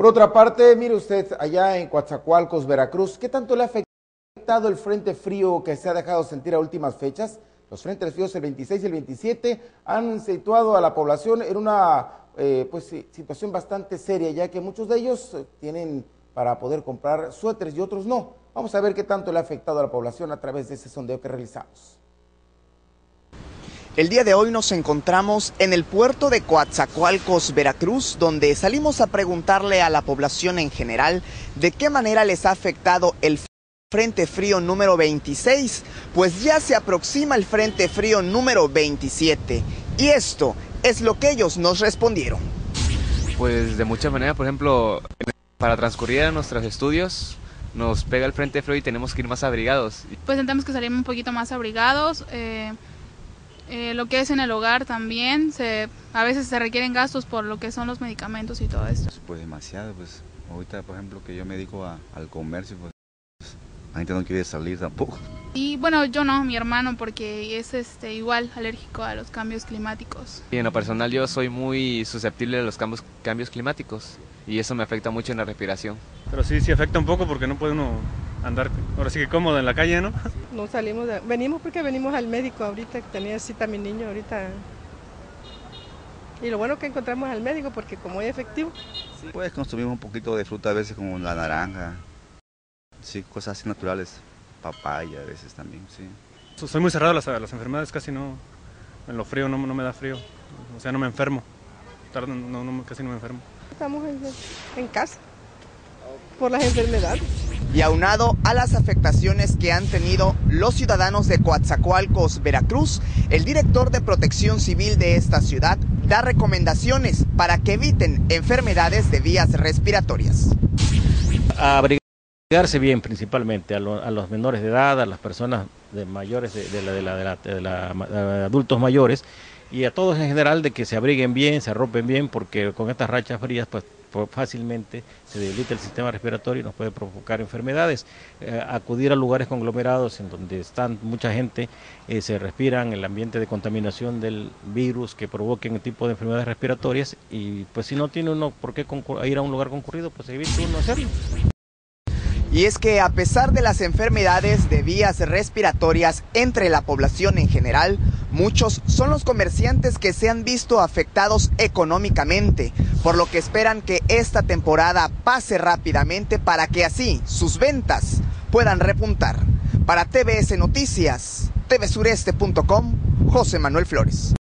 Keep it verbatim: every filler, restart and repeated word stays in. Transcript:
Por otra parte, mire usted, allá en Coatzacoalcos, Veracruz, ¿qué tanto le ha afectado el frente frío que se ha dejado sentir a últimas fechas? Los frentes fríos el veintiséis y el veintisiete han situado a la población en una eh, pues, situación bastante seria, ya que muchos de ellos tienen para poder comprar suéteres y otros no. Vamos a ver qué tanto le ha afectado a la población a través de ese sondeo que realizamos. El día de hoy nos encontramos en el puerto de Coatzacoalcos, Veracruz, donde salimos a preguntarle a la población en general de qué manera les ha afectado el frente frío número veintiséis, pues ya se aproxima el frente frío número veintisiete. Y esto es lo que ellos nos respondieron. Pues de muchas maneras, por ejemplo, para transcurrir a nuestros estudios, nos pega el frente frío y tenemos que ir más abrigados. Pues tenemos que salir un poquito más abrigados. Eh... Eh, lo que es en el hogar también, se, a veces se requieren gastos por lo que son los medicamentos y todo esto. Pues demasiado, pues ahorita por ejemplo que yo me dedico a, al comercio, pues la gente no quiere salir tampoco. Y bueno, yo no, mi hermano, porque es este igual alérgico a los cambios climáticos. Y en lo personal yo soy muy susceptible a los cambios, cambios climáticos y eso me afecta mucho en la respiración. Pero sí, sí afecta un poco porque no puede uno andar, ahora sí que cómodo en la calle, ¿no? No salimos, de, venimos porque venimos al médico ahorita, que tenía cita mi niño ahorita. Y lo bueno que encontramos al médico porque como es efectivo. Sí. Pues consumimos un poquito de fruta a veces como la naranja, sí, cosas así naturales, papaya a veces también, sí. Soy muy cerrado a las, a las enfermedades, casi no, en lo frío no, no me da frío, o sea no me enfermo, tarde, no, no, casi no me enfermo. Estamos en, en casa por las enfermedades. Y aunado a las afectaciones que han tenido los ciudadanos de Coatzacoalcos, Veracruz, el director de Protección Civil de esta ciudad da recomendaciones para que eviten enfermedades de vías respiratorias. Abrigarse bien principalmente a, lo, a los menores de edad, a las personas de mayores, de, de, la, de, la, de, la, de, la, de adultos mayores y a todos en general de que se abriguen bien, se arropen bien, porque con estas rachas frías pues fácilmente se debilita el sistema respiratorio y nos puede provocar enfermedades. Eh, acudir a lugares conglomerados en donde están mucha gente, eh, se respiran el ambiente de contaminación del virus que provoquen el tipo de enfermedades respiratorias y pues si no tiene uno por qué ir a un lugar concurrido, pues evite uno hacerlo. Y es que a pesar de las enfermedades de vías respiratorias entre la población en general, muchos son los comerciantes que se han visto afectados económicamente, por lo que esperan que esta temporada pase rápidamente para que así sus ventas puedan repuntar. Para T V S Noticias, T V Sureste punto com, José Manuel Flores.